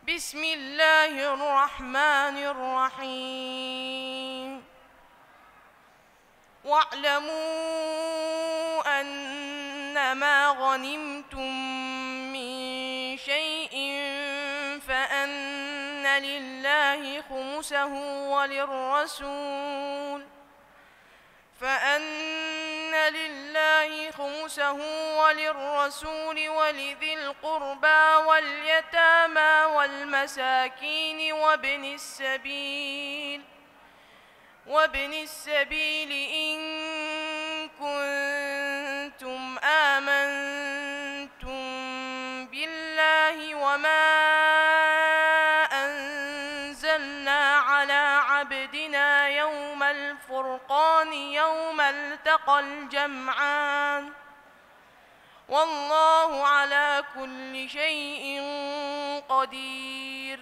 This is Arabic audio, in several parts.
بسم الله الرحمن الرحيم. واعلموا أنما غنمتم من شيء فأن لله خمسه وللرسول ولذي القربى واليتامى والمساكين وابن السبيل إن كنتم آمنتم بالله وما أنزلنا على عبدنا يوم الفرقان يوم التقى الجمعان والله على كل شيء قدير.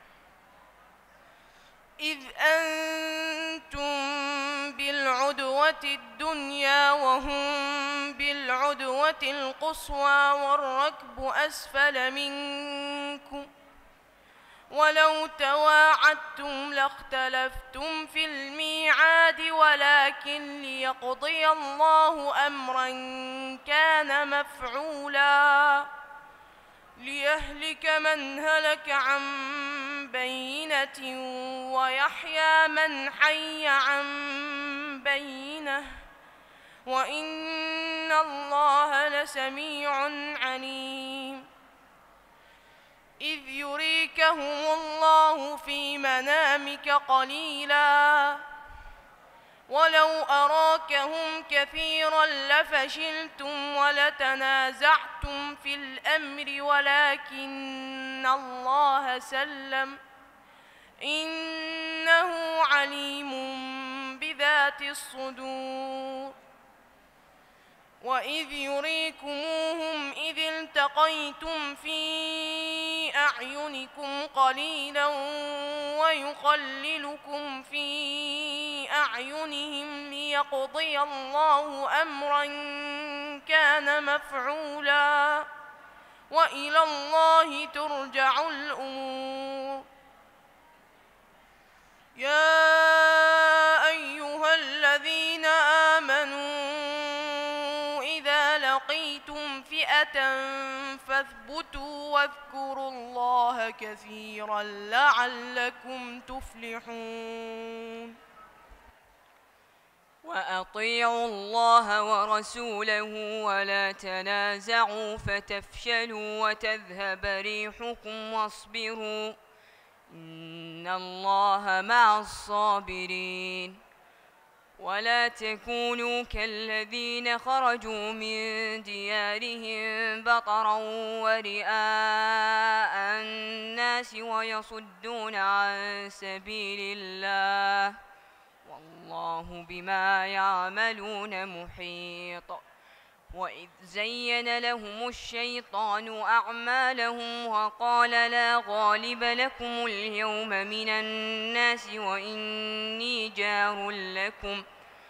إذ أنتم بالعدوة الدنيا وهم بالعدوة القصوى والركب أسفل منكم ولو تواعدتم لاختلفتم في الميعاد ولكن ليقضي الله أمرا كان مفعولا ليهلك من هلك عن بينة ويحيى من حي عن بينة وإن الله لسميع عليم. إذ يريكهم الله في منامك قليلا ولو أراكهم كثيرا لفشلتم ولتنازعتم في الأمر ولكن الله سلم إنه عليم بذات الصدور. وإذ يريكموهم إذ التقيتم في أعينكم قليلا ويقللكم في أعينهم ليقضي الله أمرا كان مفعولا وإلى الله ترجع الأمور. يا أيها الذين آمنوا إذا لقيتم فئة فاثبتوا واذكروا الله كثيرا لعلكم تفلحون. وأطيعوا الله ورسوله ولا تنازعوا فتفشلوا وتذهب ريحكم واصبروا إن الله مع الصابرين. ولا تكونوا كالذين خرجوا من ديارهم بطرا ورئاء الناس ويصدون عن سبيل الله والله بما يعملون محيط. وإذ زين لهم الشيطان أعمالهم وقال لا غالب لكم اليوم من الناس وإني جار لكم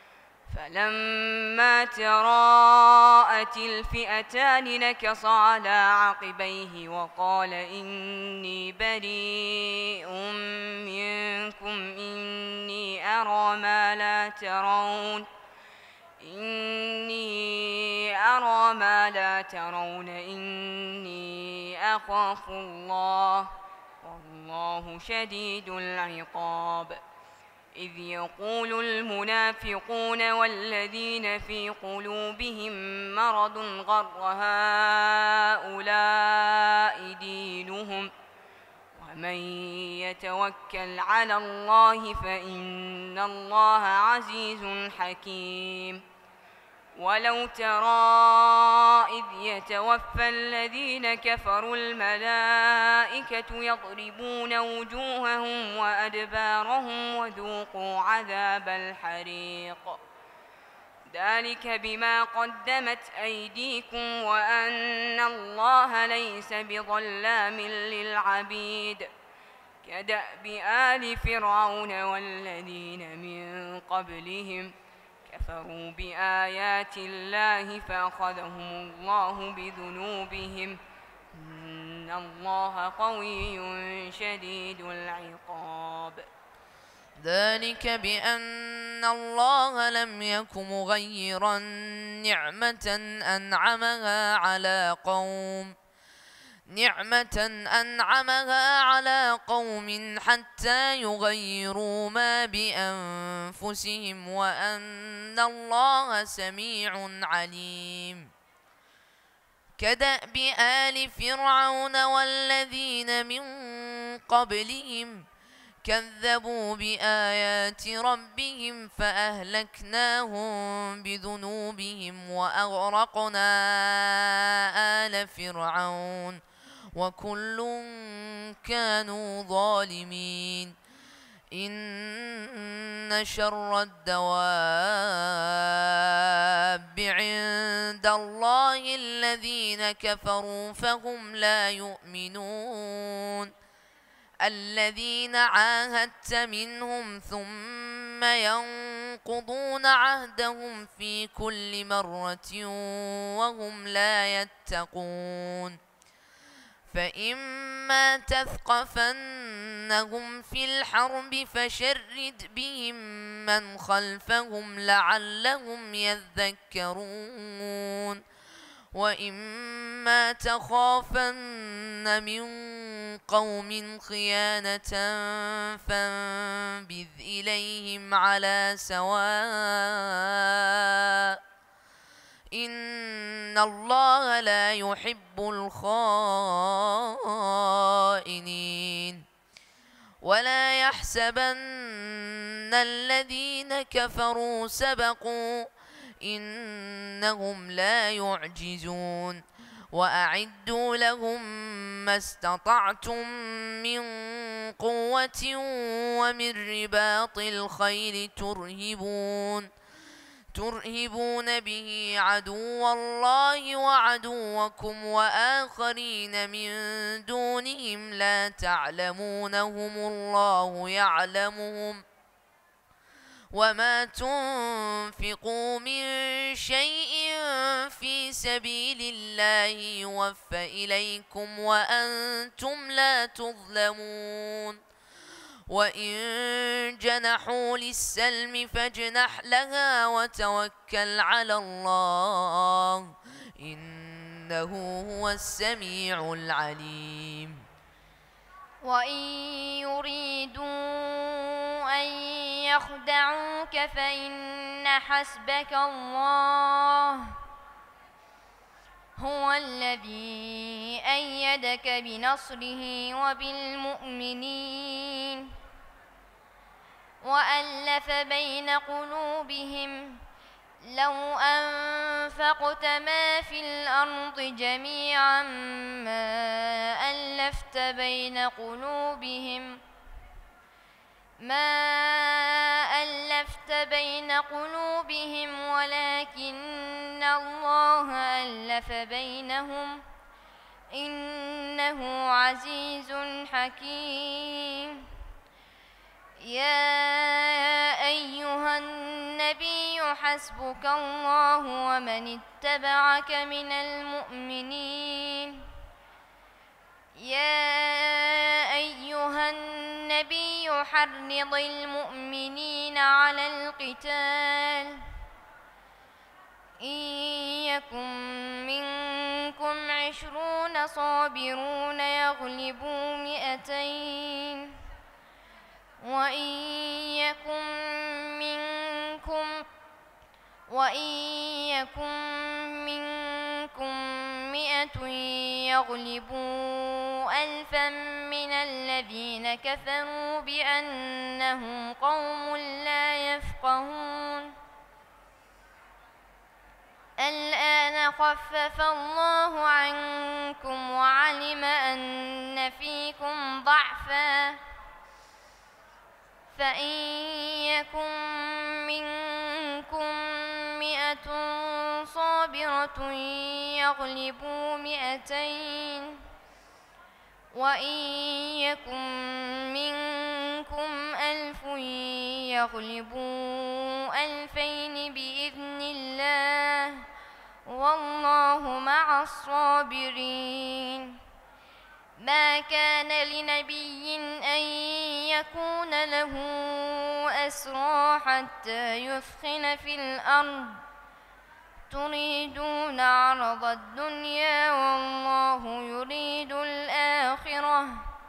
فلما تراءت الفئتان نكص على عقبيه وقال إني بريء منكم إني أرى ما لا ترون إني أخاف الله والله شديد العقاب. إذ يقول المنافقون والذين في قلوبهم مرض غر هؤلاء دينهم ومن يتوكل على الله فإن الله عزيز حكيم. ولو ترى إذ يتوفى الذين كفروا الملائكة يضربون وجوههم وأدبارهم وذوقوا عذاب الحريق ذلك بما قدمت أيديكم وأن الله ليس بظلام للعبيد كدأب آل فرعون والذين من قبلهم كفروا بآيات الله فأخذهم الله بذنوبهم إن إن الله قوي شديد العقاب. ذلك بأن الله لم يك مغيرا نعمة أنعمها على قوم حتى يغيروا ما بأنفسهم وأن الله سميع عليم. كدأب آل فرعون والذين من قبلهم كذبوا بآيات ربهم فأهلكناهم بذنوبهم وأغرقنا آل فرعون وكل كانوا ظالمين. إن شر الدواب عند الله الذين كفروا فهم لا يؤمنون. الذين عاهدت منهم ثم ينقضون عهدهم في كل مرة وهم لا يتقون. فإما تثقفنهم في الحرب فشرد بهم من خلفهم لعلهم يذكرون. وإما تخافن من قوم خيانة فانبذ إليهم على سواء إن الله لا يحب الخائنين. ولا يحسبن الذين كفروا سبقوا إنهم لا يعجزون. وأعدوا لهم ما استطعتم من قوة ومن رباط الخيل ترهبون به عدو الله وعدوكم وآخرين من دونهم لا تعلمونهم الله يعلمهم. وما تنفقوا من شيء في سبيل الله يوفى إليكم وأنتم لا تظلمون. وإن جنحوا للسلم فاجنح لها وتوكل على الله إنه هو السميع العليم. وإن يريدوا أن يخدعوك فإن حسبك الله هو الذي أيدك بنصره وبالمؤمنين وألف بين قلوبهم لو أنفقت ما في الأرض جميعا ما ألفت بين قلوبهم ولكن الله ألف بينهم إنه عزيز حكيم. يا أيها النبي حسبك الله ومن اتبعك من المؤمنين. يا أيها النبي حرض المؤمنين على القتال إن يكن منكم 20 صابرون يغلبوا 200 وإن يكن منكم 100 يغلبوا 1000 من الذين كفروا بأنهم قوم لا يفقهون. الآن خفف الله عنكم وعلم أن فيكم ضعفا فإن يكن منكم 100 صابرة يغلبوا 200 وإن يكن منكم 1000 يغلبوا 2000 بإذن الله والله مع الصابرين. ما كان لنبي أن يكون له أسرى حتى يثخن في الأرض تريدون عرض الدنيا والله يريد الآخرة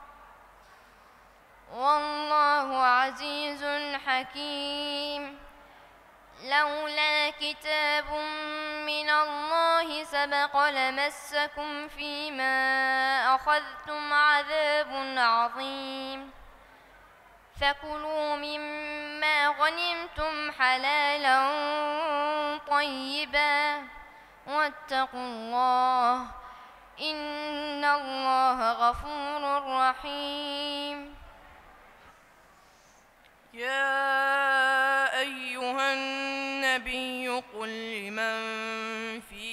والله عزيز حكيم. لولا كتاب من الله سبق لمسكم فيما أخذتم عذاب عظيم فكلوا مما غنمتم حلالا طيبا واتقوا الله إن الله غفور رحيم. يا أيها النبي قل لمن في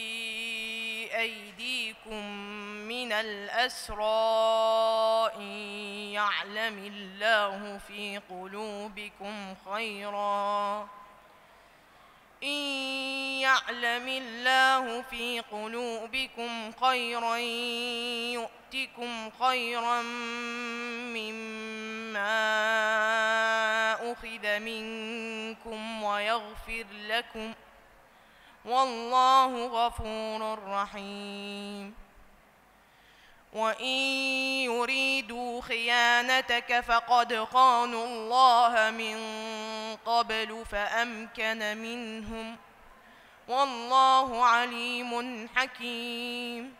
أيديكم من الأسرى إن يعلم الله في قلوبكم خيرا يؤتكم خيرا مما أخذ منكم ويغفر لكم والله غفور رحيم. وإن يريدوا خيانتك فقد خانوا الله من قبل فأمكن منهم والله عليم حكيم.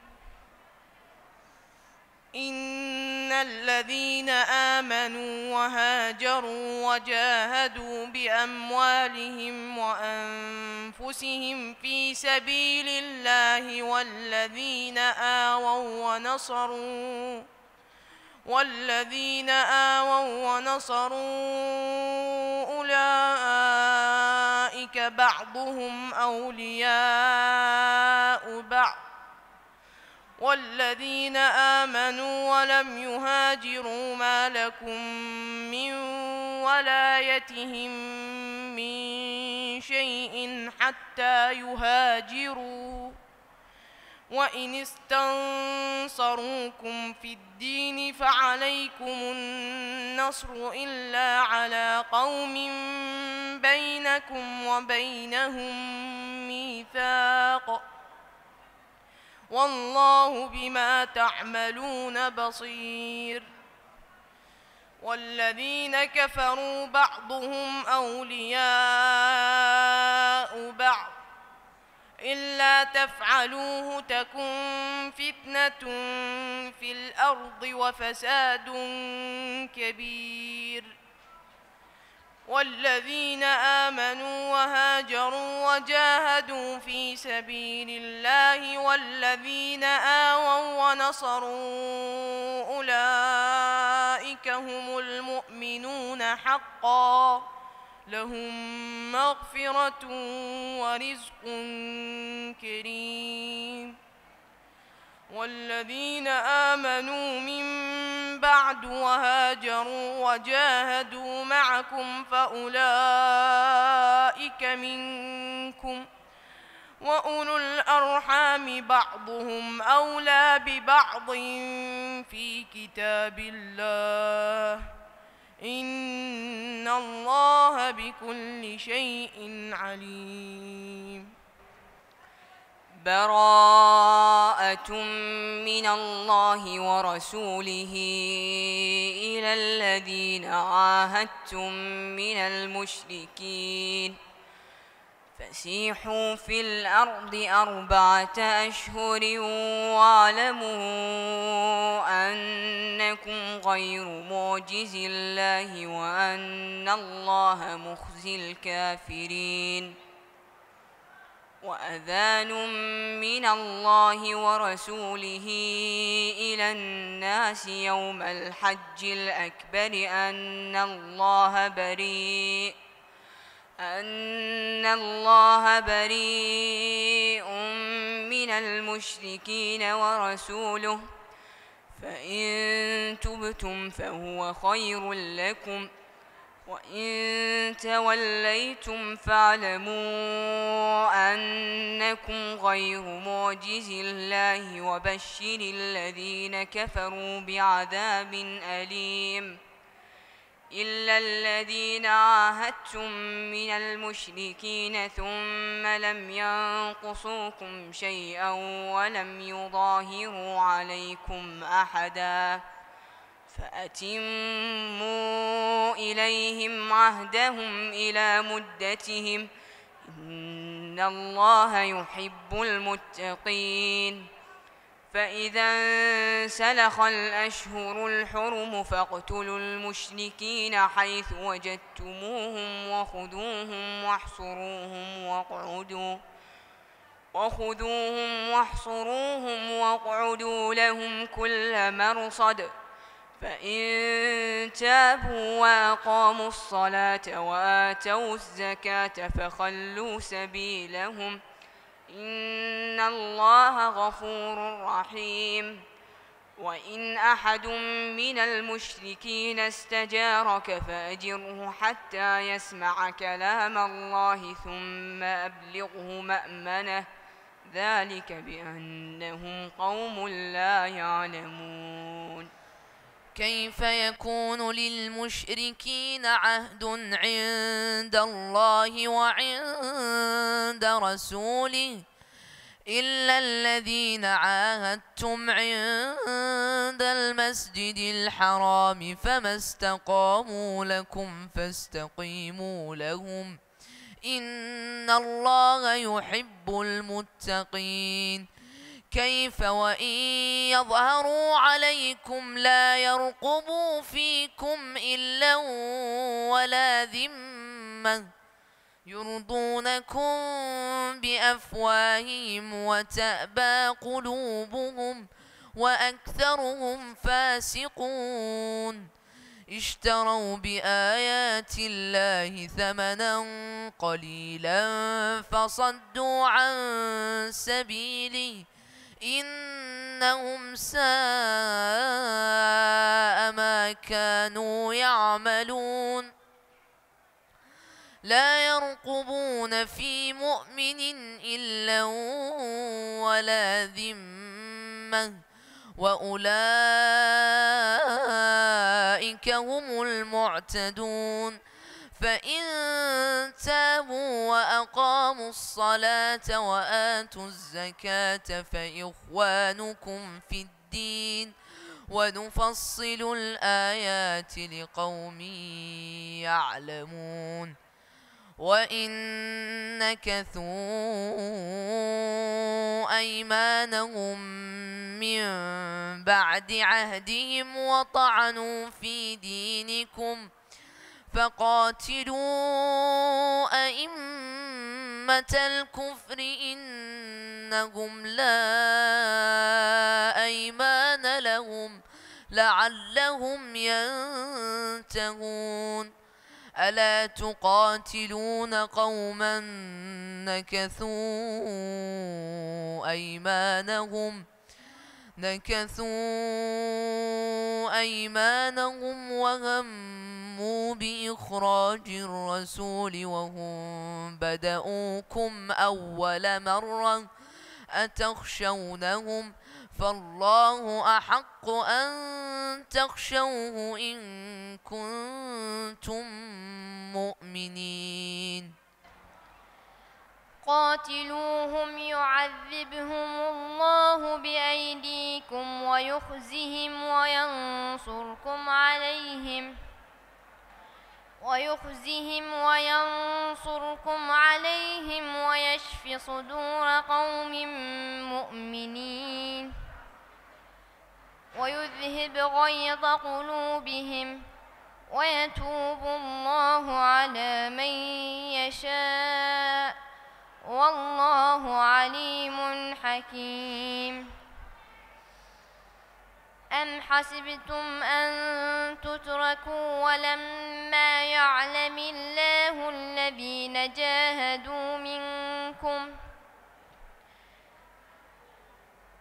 إن الذين آمنوا وهاجروا وجاهدوا بأموالهم وأنفسهم في سبيل الله والذين آووا ونصروا أولئك بعضهم أولياء بعض والذين آمنوا ولم يهاجروا ما لكم من ولايتهم من شيء حتى يهاجروا وإن استنصروكم في الدين فعليكم النصر إلا على قوم بينكم وبينهم ميثاق والله بما تعملون بصير. والذين كفروا بعضهم أولياء بعض إلا تفعلوه تكن فتنة في الأرض وفساد كبير. والذين آمنوا وهاجروا وجاهدوا في سبيل الله والذين آووا ونصروا أولئك هم المؤمنون حقا لهم مغفرة ورزق كريم. والذين آمنوا من بعد وهاجروا وجاهدوا معكم فأولئك منكم وأولو الأرحام بعضهم أولى ببعض في كتاب الله إن الله بكل شيء عليم. براءة من الله ورسوله إلى الذين عاهدتم من المشركين فسيحوا في الأرض 4 أشهر واعلموا أنكم غير معجز الله وأن الله مخزي الكافرين. وأذان من الله ورسوله إلى الناس يوم الحج الأكبر أن الله بريء من المشركين ورسوله فإن تبتم فهو خير لكم وإن توليتم فاعلموا أنكم غير معجز الله وبشر الذين كفروا بعذاب أليم إلا الذين عاهدتم من المشركين ثم لم ينقصوكم شيئا ولم يظاهروا عليكم أحدا فأتموا إليهم عهدهم إلى مدتهم إن الله يحب المتقين فإذا انسلخ الأشهر الحرم فاقتلوا المشركين حيث وجدتموهم واحصروهم واقعدوا لهم كل مرصد فإن تابوا وأقاموا الصلاة وآتوا الزكاة فخلوا سبيلهم إن الله غفور رحيم وإن أحد من المشركين استجارك فأجره حتى يسمع كلام الله ثم أبلغه مأمنه ذلك بأنهم قوم لا يعلمون كيف يكون للمشركين عهد عند الله وعند رسوله إلا الذين عاهدتم عند المسجد الحرام فما استقاموا لكم فاستقيموا لهم إن الله يحب المتقين كيف وإن يظهروا عليكم لا يرقبوا فيكم إلا ولا ذمة يرضونكم بأفواههم وتأبى قلوبهم وأكثرهم فاسقون اشتروا بآيات الله ثمنا قليلا فصدوا عن سبيله إنهم ساء ما كانوا يعملون لا يرقبون في مؤمن إلا ولا ذمة وأولئك هم المعتدون فإن تابوا وأقاموا الصلاة وآتوا الزكاة فإخوانكم في الدين ونفصل الآيات لقوم يعلمون وإن نكثوا أيمانهم من بعد عهدهم وطعنوا في دينكم فقاتلوا أئمة الكفر إنهم لا أيمان لهم لعلهم ينتهون ألا تقاتلون قوما نكثوا أيمانهم وهموا بإخراج الرسول وهم بدؤوكم أول مرة أتخشونهم فالله أحق أن تخشوه إن كنتم مؤمنين قاتلوهم يعذبهم الله بأيديكم ويخزهم وينصركم عليهم ويشف صدور قوم مؤمنين ويذهب غيظ قلوبهم ويتوب الله على من يشاء والله عليم حكيم أم حسبتم أن تتركوا ولما يعلم الله الذين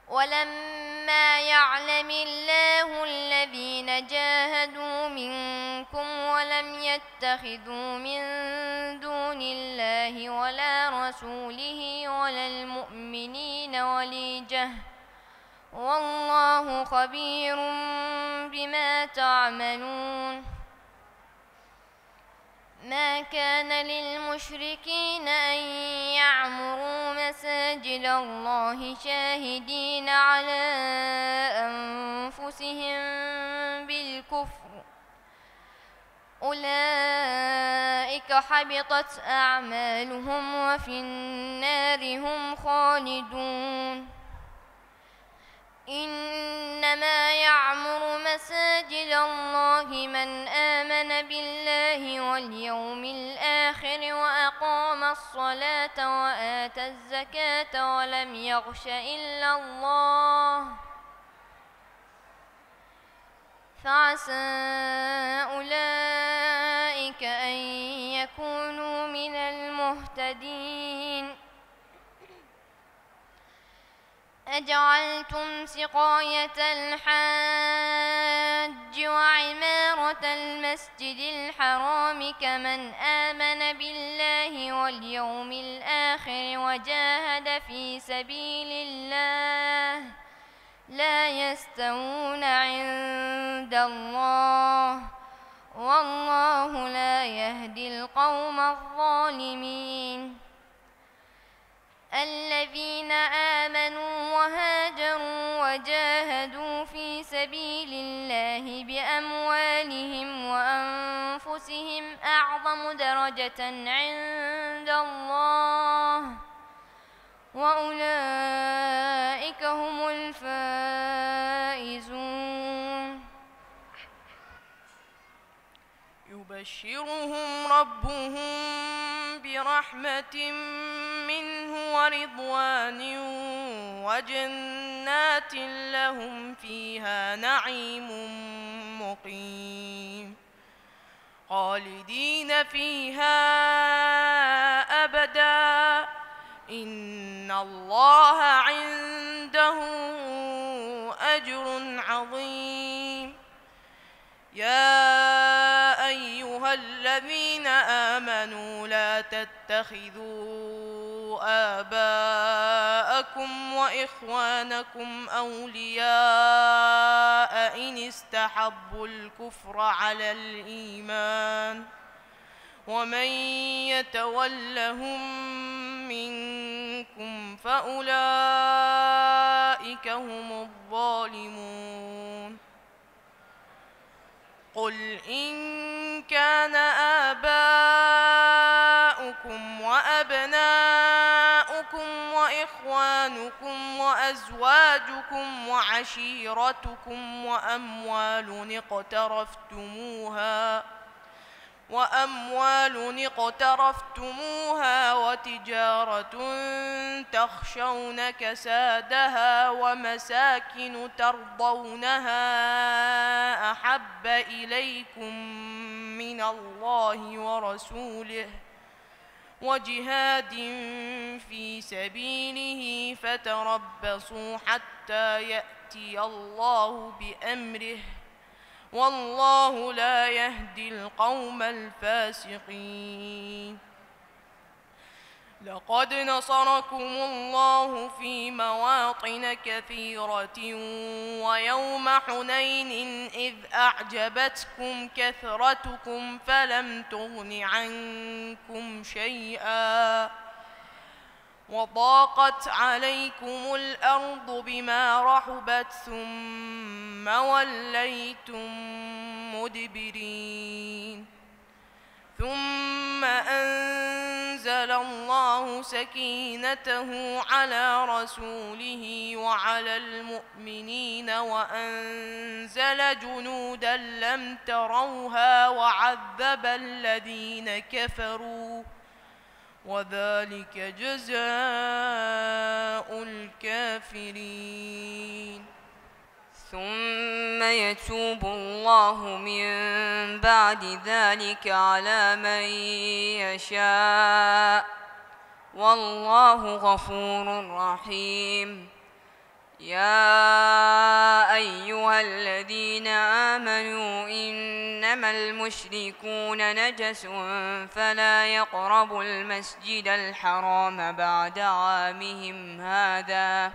جاهدوا منكم منكم ولم يتخذوا من دون الله ولا رسوله ولا المؤمنين وليجة والله خبير بما تعملون ما كان للمشركين أن يعمروا مساجد الله شاهدين على أنفسهم بالكفر أولئك حبطت أعمالهم وفي النار هم خالدون إنما يعمر مساجد الله من آمن بالله واليوم الآخر وأقام الصلاة وآتى الزكاة ولم يخش إلا الله فعسى أولئك أن يكونوا من المهتدين أجعلتم سقاية الحاج وعمارة المسجد الحرام كمن آمن بالله واليوم الآخر وجاهد في سبيل الله لا يستوون عند الله والله لا يهدي القوم الظالمين الذين آمنوا وهاجروا وجاهدوا في سبيل الله بأموالهم وأنفسهم أعظم درجة عند الله وأولئك هم الفائزون يبشرهم ربهم برحمة منه ورضوان وجنات لهم فيها نعيم مقيم خالدين فيها أبدا إن الله عنده أجر عظيم يا أيها الذين آمنوا لا تتخذوا آباءكم وإخوانكم أولياء إن استحبوا الكفر على الإيمان ومن يتولهم منكم فأولئك هم الظالمون قل إن كان آباؤكم وأبناؤكم وإخوانكم وأزواجكم وعشيرتكم وأموال اقترفتموها وتجارة تخشون كسادها ومساكن ترضونها أحب إليكم من الله ورسوله وجهاد في سبيله فتربصوا حتى يأتي الله بأمره والله لا يهدي القوم الفاسقين لقد نصركم الله في مواطن كثيرة ويوم حنين إذ أعجبتكم كثرتكم فلم تغن عنكم شيئا وضاقت عليكم الأرض بما رحبت ثم وليتم مدبرين ثم أنزل الله سكينته على رسوله وعلى المؤمنين وأنزل جنودا لم تروها وعذب الذين كفروا وذلك جزاء الكافرين ثم يتوب الله من بعد ذلك على من يشاء والله غفور رحيم يا أيها الذين آمنوا إن إنما المشركون نجس فلا يقربوا المسجد الحرام بعد عامهم هذا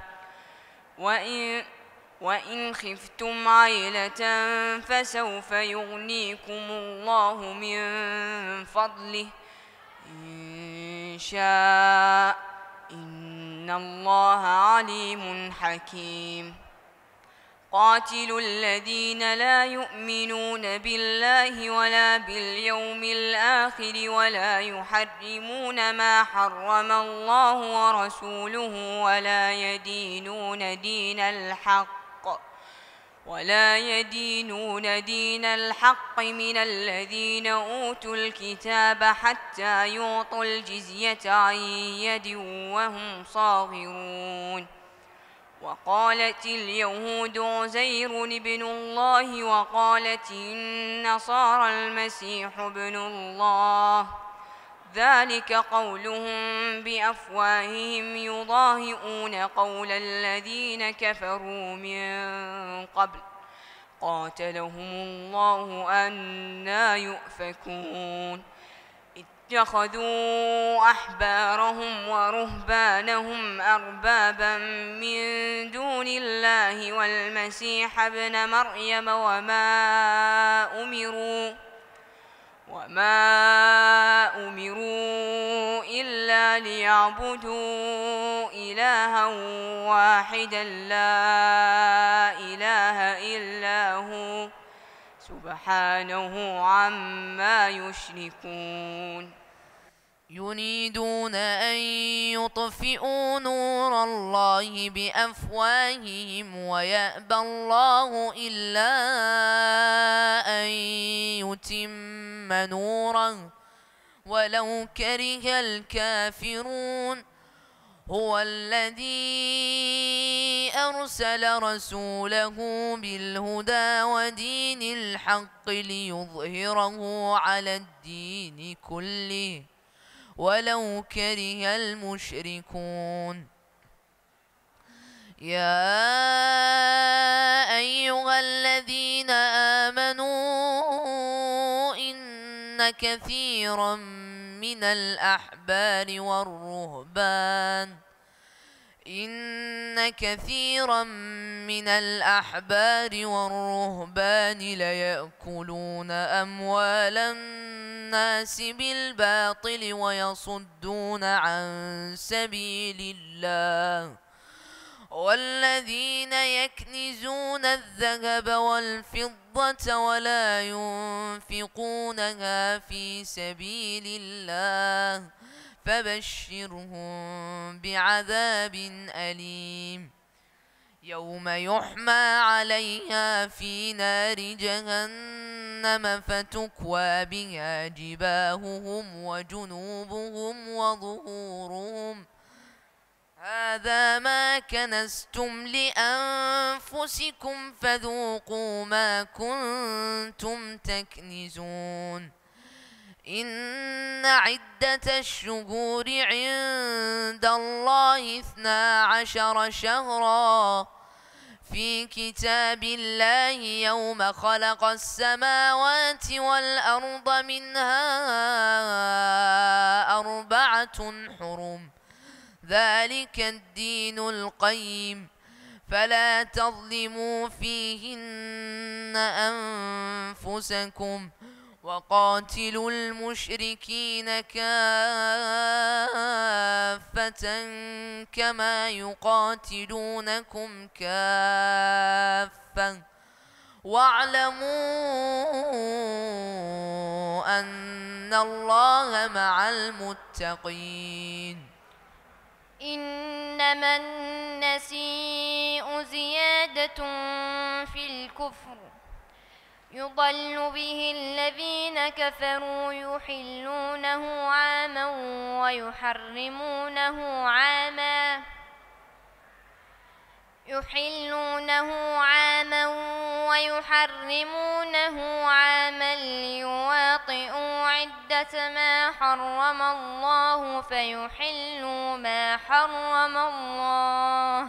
وإن خفتم عيلة فسوف يغنيكم الله من فضله إن شاء إن الله عليم حكيم قاتلوا الذين لا يؤمنون بالله ولا باليوم الآخر ولا يحرمون ما حرم الله ورسوله ولا يدينون دين الحق من الذين أوتوا الكتاب حتى يعطوا الجزية عن يد وهم صاغرون وقالت اليهود عزير ابن الله وقالت النصارى المسيح ابن الله ذلك قولهم بأفواههم يضاهئون قول الذين كفروا من قبل قاتلهم الله أنى يؤفكون اتخذوا أحبارهم ورهبانهم أربابا من دون الله والمسيح ابن مريم وما أمروا إلا ليعبدوا إلها واحدا لا إله إلا هو سبحانه عما يشركون يريدون أن يطفئوا نور الله بأفواههم ويأبى الله إلا أن يتم نوره ولو كره الكافرون هو الذي أرسل رسوله بالهدى ودين الحق ليظهره على الدين كله ولو كره المشركون يا أيها الذين آمنوا إن كثيرا من الأحبار والرهبان ليأكلون أموال الناس بالباطل ويصدون عن سبيل الله والذين يكنزون الذهب والفضة ولا ينفقونها في سبيل الله فبشرهم بعذاب أليم يوم يحمى عليها في نار جهنم فتكوى بها جباههم وجنوبهم وظهورهم هذا ما كنزتم لأنفسكم فذوقوا ما كنتم تكنزون إن عدة الشهور عند الله 12 شهرا في كتاب الله يوم خلق السماوات والأرض منها 4 حرم ذلك الدين القيم فلا تظلموا فيهن أنفسكم وقاتلوا المشركين كافة كما يقاتلونكم كافة واعلموا أن الله مع المتقين إنما النسيء زيادة في الكفر يضل به الذين كفروا يحلونه عاما ويحرمونه عاما ليواطئوا عدة ما حرم الله فيحلوا ما حرم الله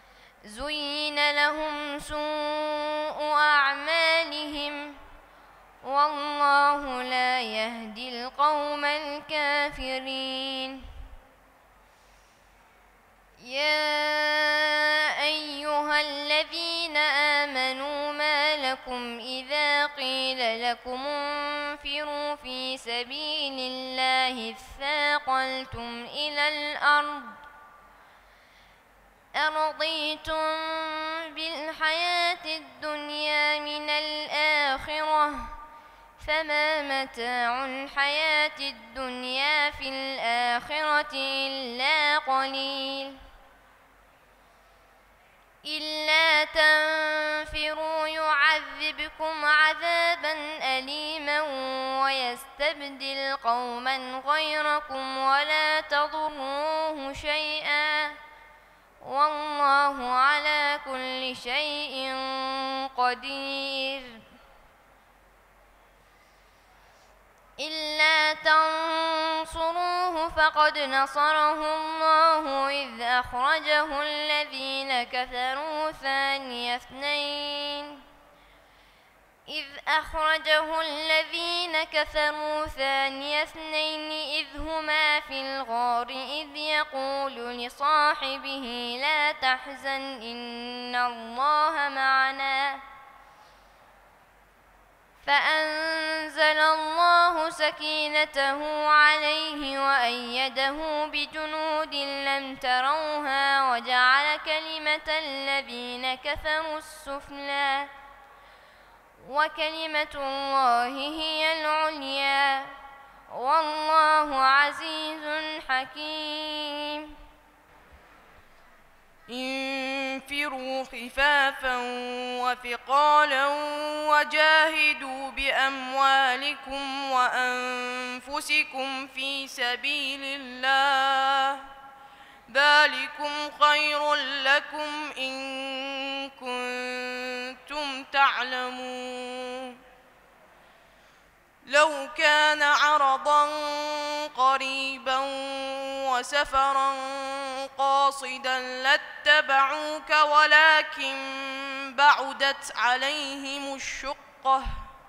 زين لهم سوء أعمالهم والله لا يهدي القوم الكافرين. يا أيها الذين آمنوا ما لكم إذا قيل لكم انفروا في سبيل الله اثاقلتم إلى الأرض أرضيتم بالحياة الدنيا من الآخرة فما متاع الحياة الدنيا في الآخرة إلا قليل. إلا تنفروا يعذبكم عذابا أليما ويستبدل قوما غيركم ولا تضروه شيئا والله على كل شيء قدير. إلا تنصروه فقد نصره الله إذ أخرجه الذين كفروا ثاني اثنين إذ هما في الغار إذ يقول لصاحبه لا تحزن إن الله معنا فأنزل الله سكينته عليه وأيده بجنود لم تروها وجعل كلمة الذين كفروا السفلى وكلمة الله هي العليا والله عزيز حكيم. انفروا خفافا وثقالا وجاهدوا بأموالكم وأنفسكم في سبيل الله ذلكم خير لكم إن كنتم تعلمون. لو كان عرضا قريبا وسفرا قاصدا لاتبعوك ولكن بعدت عليهم الشقة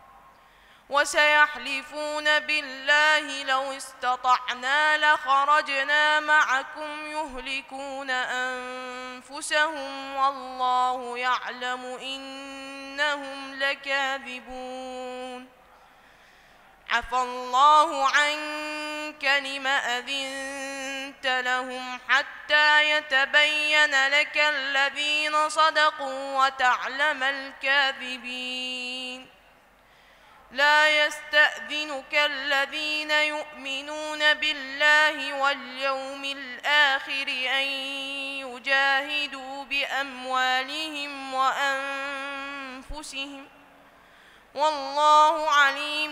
وسيحلفون بالله لو استطعنا لخرجنا معكم يهلكون أنفسهم والله يعلم إنهم لكاذبون. عفى الله عنك لم أذنت لهم حتى يتبين لك الذين صدقوا وتعلم الكاذبين. لا يستأذنك الذين يؤمنون بالله واليوم الآخر أن يجاهدوا بأموالهم وأنفسهم والله عليم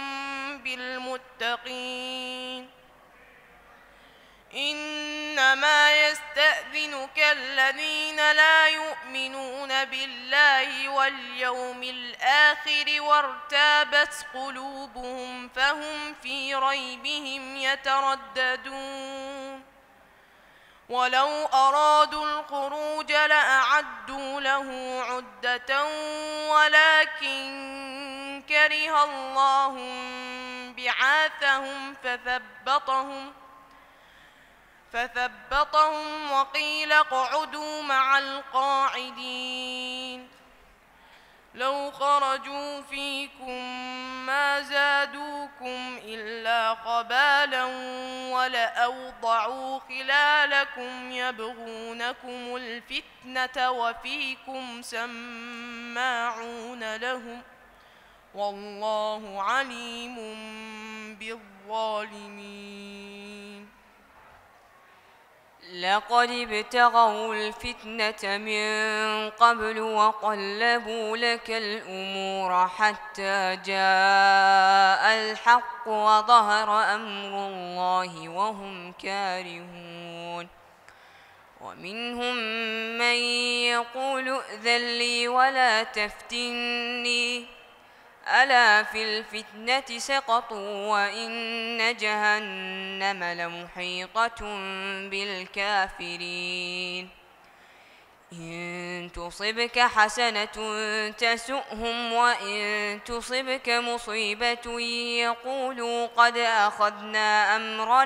بالمتقين. إنما يستأذنك الذين لا يؤمنون بالله واليوم الآخر وارتابت قلوبهم فهم في ريبهم يترددون. ولو أرادوا الخروج لأعدوا له عدة ولكن كره الله بعاثهم فثبطهم وقيل اقعدوا مع القاعدين. لو خرجوا فيكم ما زادوكم إلا خبالا ولأوضعوا خلالكم يبغونكم الفتنة وفيكم سماعون لهم والله عليم بالظالمين. لقد ابتغوا الفتنة من قبل وقلبوا لك الأمور حتى جاء الحق وظهر أمر الله وهم كارهون. ومنهم من يقول ائذن لي ولا تفتني ألا في الفتنة سقطوا وإن جهنم لمحيطة بالكافرين. إن تصبك حسنة تسؤهم وإن تصبك مصيبة يقولوا قد أخذنا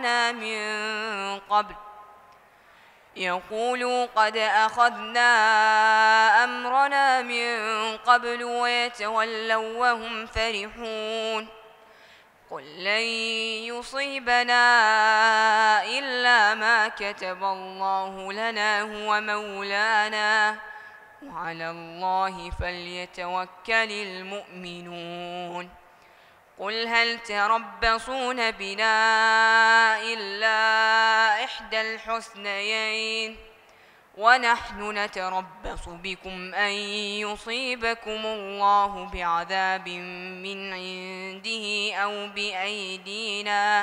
أمرنا من قبل ويتولوا وهم فرحون قل لن يصيبنا إلا ما كتب الله لنا هو مولانا وعلى الله فليتوكل المؤمنون قل هل تربصون بنا إلا إحدى الحسنيين ونحن نتربص بكم أن يصيبكم الله بعذاب من عنده أو بأيدينا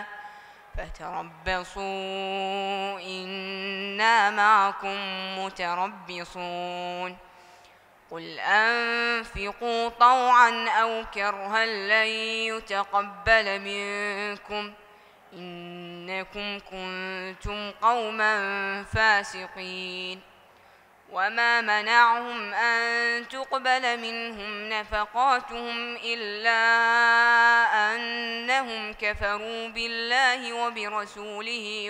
فتربصوا إنا معكم متربصون قل أنفقوا طوعا أو كرها لن يتقبل منكم إنكم كنتم قوما فاسقين وما منعهم أن تقبل منهم نفقاتهم إلا أنهم كفروا بالله وبرسوله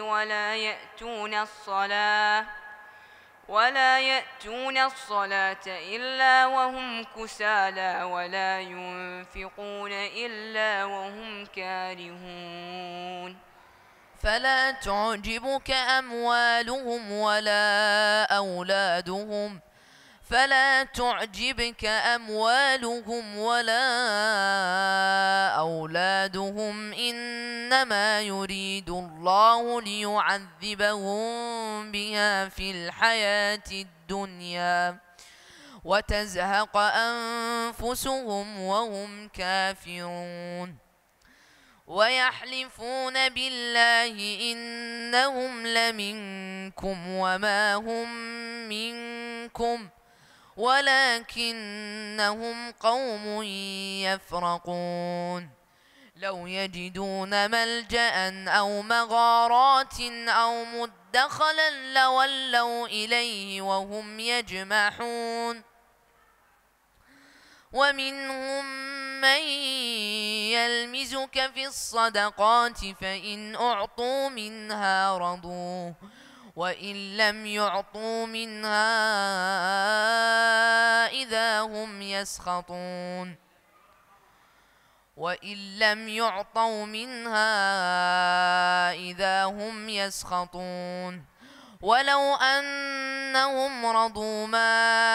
ولا يأتون الصلاة إلا وهم كسالى ولا ينفقون إلا وهم كارهون فلا تعجبك أموالهم ولا أولادهم إنما يريد الله ليعذبهم بها في الحياة الدنيا وتزهق أنفسهم وهم كافرون ويحلفون بالله إنهم لمنكم وما هم منكم ولكنهم قوم يفرقون لو يجدون ملجأ أو مغارات أو مدخلا لولوا إليه وهم يجمحون ومنهم من يلمزك في الصدقات فإن أعطوا منها رضوا وإن لم يعطوا منها إذا هم يسخطون ولو أنهم رضوا ما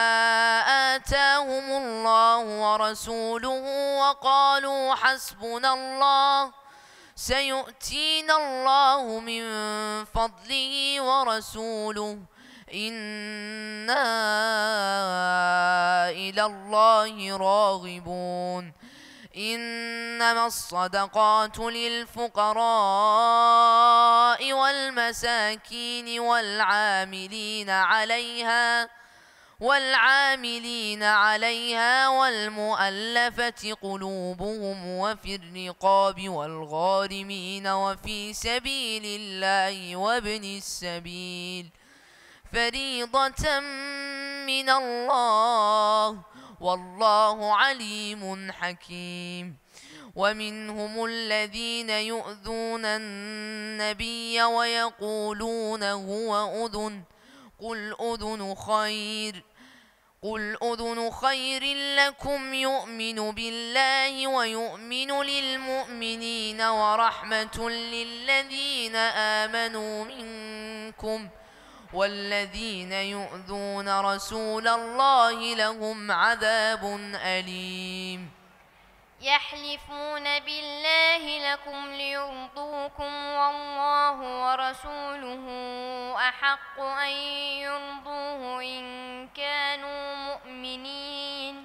آتاهم الله ورسوله وقالوا حسبنا الله سيؤتينا الله من فضله ورسوله إنا إلى الله راغبون إنما الصدقات للفقراء والمساكين والعاملين عليها والمؤلفة قلوبهم وفي الرقاب والغارمين وفي سبيل الله وابن السبيل فريضة من الله والله عليم حكيم ومنهم الذين يؤذون النبي ويقولون هو أذن قل أذن خير لكم يؤمن بالله ويؤمن للمؤمنين ورحمة للذين آمنوا منكم والذين يؤذون رسول الله لهم عذاب أليم يحلفون بالله لكم ليرضوكم والله ورسوله أحق أن يرضوه إن كانوا مؤمنين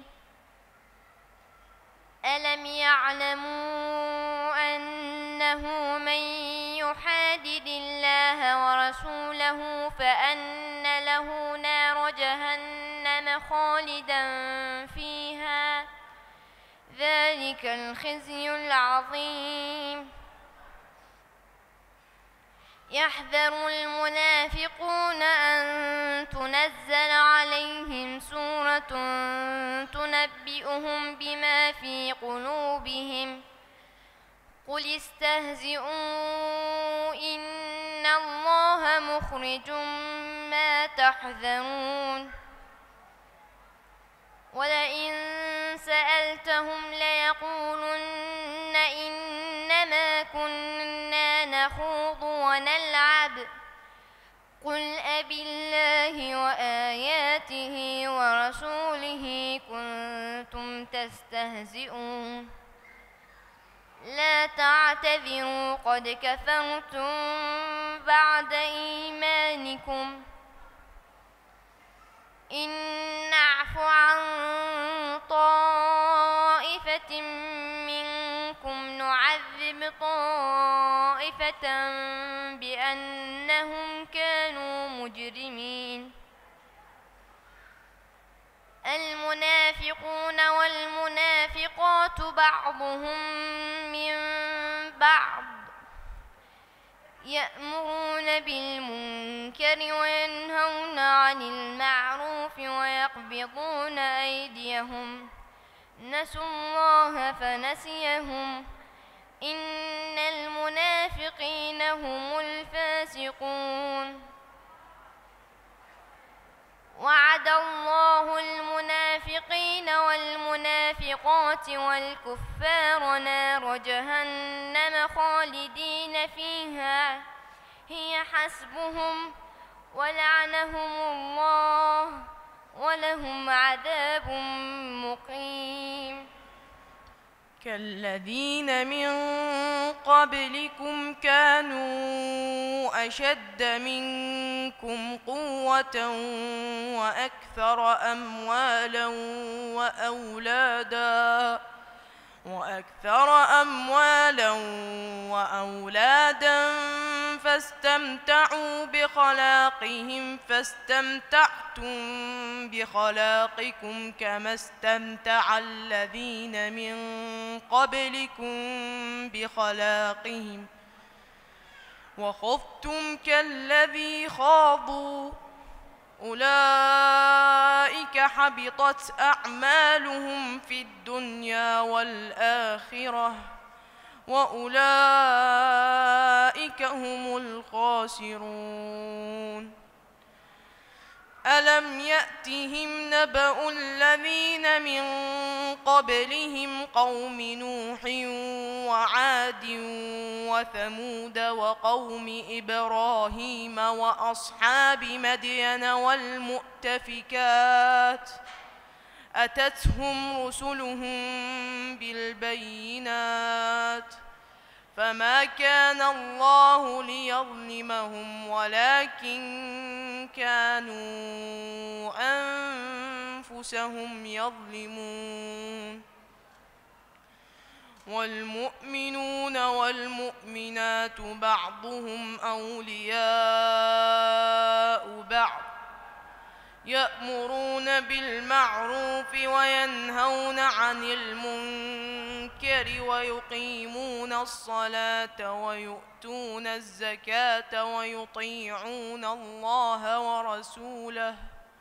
ألم يعلموا أنه من يحادد الله ورسوله فأن له نار جهنم خالدا فيها ذلك الخزي العظيم يحذر المنافقون أن تنزل عليهم سورة تنبئهم بما في قلوبهم قل استهزئوا إن الله مخرج ما تحذرون ولئن سألتهم ليقولن إنما كنا نخوض ونلعب قل أبالله وآياته ورسوله كنتم تستهزئون لا تعتذروا قد كفرتم بعد إيمانكم إن نعف عن طائفة منكم نعذب طائفة بأنهم كانوا مجرمين المنافقون والمنافقات بعضهم من بعض يأمرون بالمنكر وينهون عن المعروف ويقبضون أيديهم نسوا الله فنسيهم إن المنافقين هم الفاسقون وعد الله المنافقين والمنافقات والكفار نار جهنم خالدين فيها هي حسبهم ولعنهم الله ولهم عذاب مقيم كالذين من قبلكم كانوا أشد منكم قوة وأكثر أموالا وأولادا فاستمتعوا بخلاقهم فاستمتعتم بخلاقكم كما استمتع الذين من قبلكم بخلاقهم وخضتم كالذي خاضوا أولئك حبطت أعمالهم في الدنيا والآخرة وأولئك هم الخاسرون ألم يأتهم نبأ الذين من قبلهم قوم نوح وعاد وثمود وقوم إبراهيم وأصحاب مدين والمؤتفكات أتتهم رسلهم بالبينات فما كان الله ليظلمهم ولكن كانوا أنفسهم يظلمون والمؤمنون والمؤمنات بعضهم أولياء بعض يأمرون بالمعروف وينهون عن المنكر ويقيمون الصلاة ويؤتون الزكاة ويطيعون الله ورسوله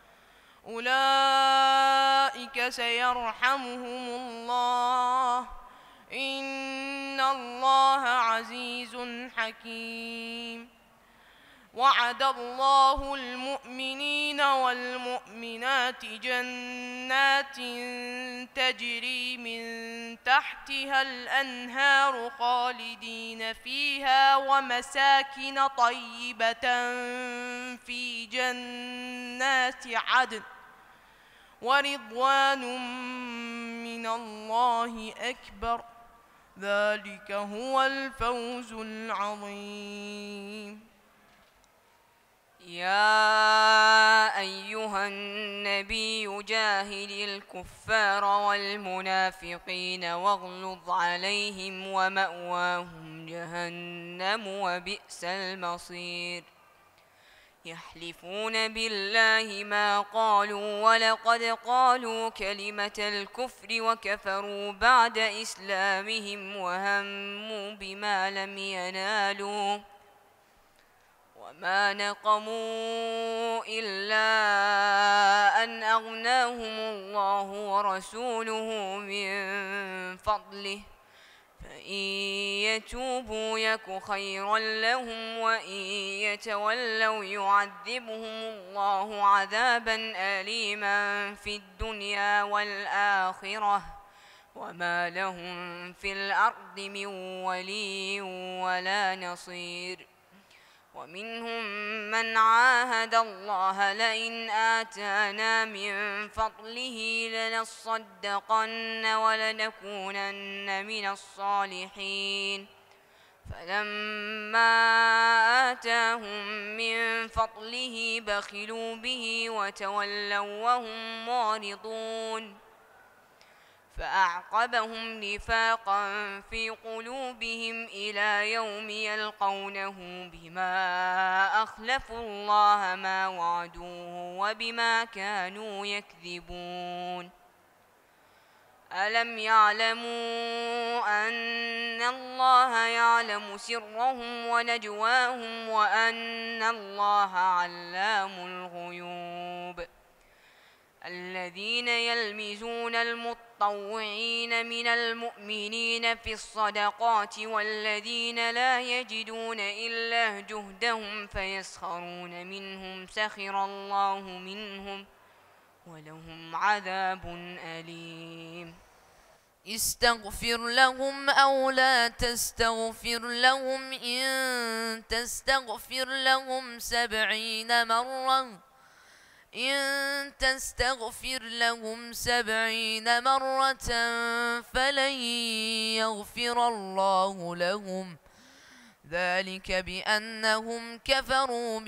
أولئك سيرحمهم الله إن الله عزيز حكيم وعد الله المؤمنين والمؤمنات جنات تجري من تحتها الأنهار خالدين فيها ومساكن طيبة في جنات عدن ورضوان من الله أكبر ذلك هو الفوز العظيم يا أيها النبي جاهد الكفار والمنافقين واغلظ عليهم ومأواهم جهنم وبئس المصير يحلفون بالله ما قالوا ولقد قالوا كلمة الكفر وكفروا بعد إسلامهم وهموا بما لم ينالوا وما نقموا إلا أن أغناهم الله ورسوله من فضله فإن يتوبوا يك خيرا لهم وإن يتولوا يعذبهم الله عذابا أليما في الدنيا والآخرة وما لهم في الأرض من ولي ولا نصير. ومنهم من عاهد الله لئن آتانا من فضله لنصدقن ولنكونن من الصالحين فلما آتاهم من فضله بخلوا به وتولوا وهم معرضون فأعقبهم نفاقا في قلوبهم إلى يوم يلقونه بما أخلفوا الله ما وعدوه وبما كانوا يكذبون. ألم يعلموا أن الله يعلم سرهم ونجواهم وأن الله علام الغيوب. الذين يلمزون المطوعين من المؤمنين في الصدقات والذين لا يجدون إلا جهدهم فيسخرون منهم سخر الله منهم ولهم عذاب أليم. استغفر لهم أو لا تستغفر لهم إن تستغفر لهم 70 مرة فلن يغفر الله لهم ذلك بأنهم كفروا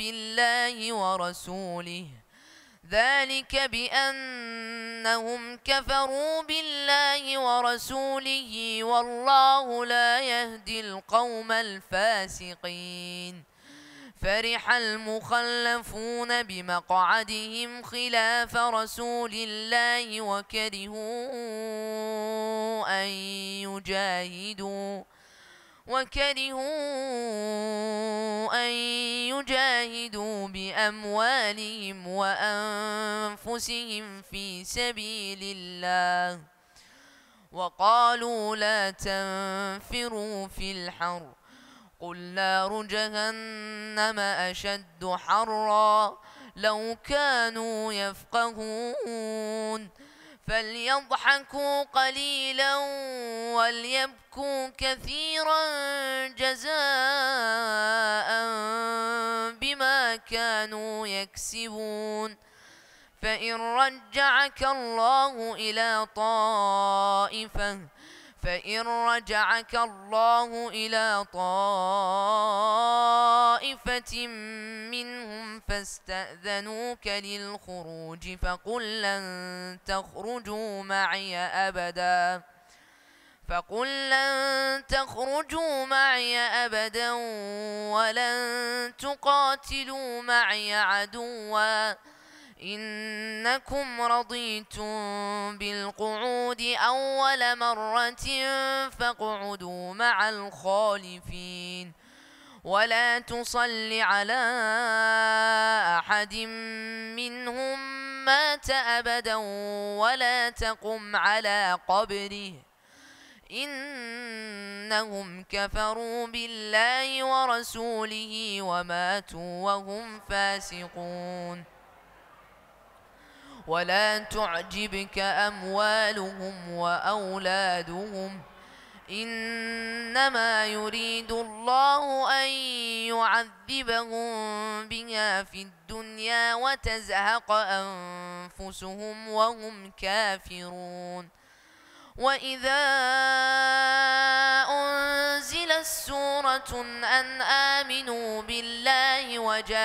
بالله ورسوله والله لا يهدي القوم الفاسقين. فرح المخلفون بمقعدهم خلاف رسول الله وكرهوا أن يجاهدوا بأموالهم وأنفسهم في سبيل الله وقالوا لا تنفروا في الحر قل نار جهنم أشد حرا لو كانوا يفقهون. فليضحكوا قليلا وليبكوا كثيرا جزاء بما كانوا يكسبون. فإن رجعك الله إلى طائفة منهم فاستأذنوك للخروج فقل لن تخرجوا معي أبدا ولن تقاتلوا معي عدوا إنكم رضيتم بالقعود أول مرة فاقعدوا مع الخالفين ولا تصل على أحد منهم مات أبدا ولا تقم على قبره إنهم كفروا بالله ورسوله وماتوا وهم فاسقون. ولا تعجبك أموالهم وأولادهم إنما يريد الله أن يعذبهم بها في الدنيا وتزهق أنفسهم وهم كافرون. وإذا أنزلت سورة أن آمنوا بالله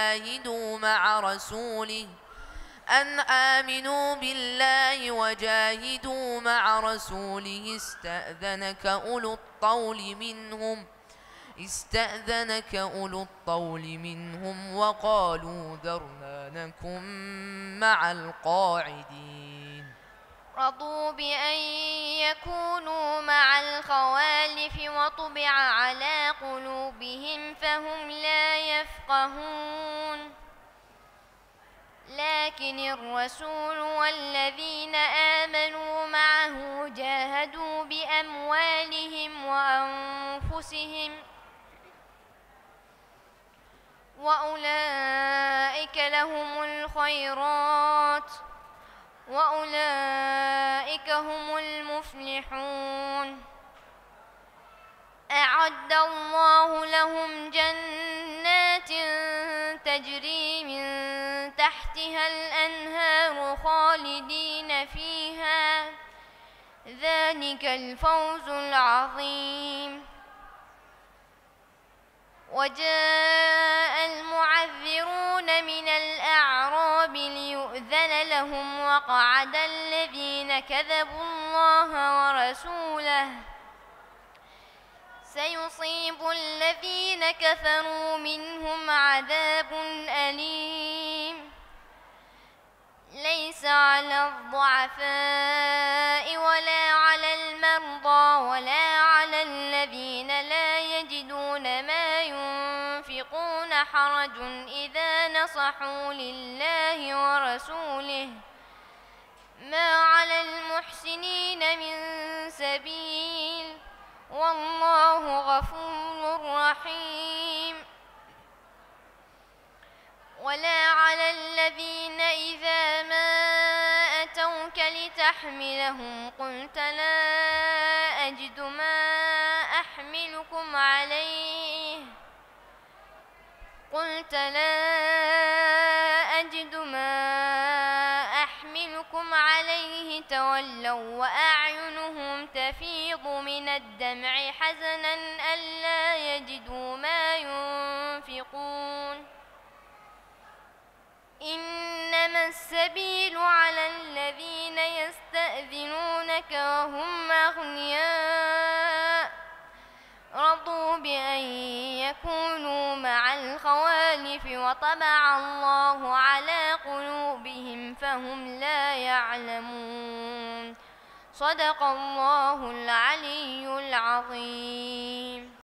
وجاهدوا مع رسوله استأذنك أولو الطول منهم وقالوا ذرنا نكن مع القاعدين. رضوا بأن يكونوا مع الخوالف وطبع على قلوبهم فهم لا يفقهون. يفقهون لكن الرسول والذين آمنوا معه جاهدوا بأموالهم وأنفسهم وأولئك لهم الخيرات وأولئك هم المفلحون أعد الله لهم جنات تجري من تحتها الأنهار خالدين فيها ذلك الفوز العظيم وجاء المعذرون من الأعراب ليؤذن لهم وقعد الذين كذبوا الله ورسوله سيصيب الذين كفروا منهم عذاب أليم ليس على الضعفاء ولا على المرضى ولا على الذين لا يجدون ما ينفقون حرج إذا نصحوا لله ورسوله ما على المحسنين من سبيل والله غفور رحيم ولا على الذين إذا ما أتوك لتحملهم قلت لا أجد ما أحملكم عليه تولوا وأعينهم تفيض من الدمع حزنا ألا يجدوا ما ينفقون إنما السبيل على الذين يستأذنونك وهم أغنياء رضوا بأن يكونوا مع الخوالف وطبع الله على قلوبهم فهم لا يعلمون صدق الله العلي العظيم.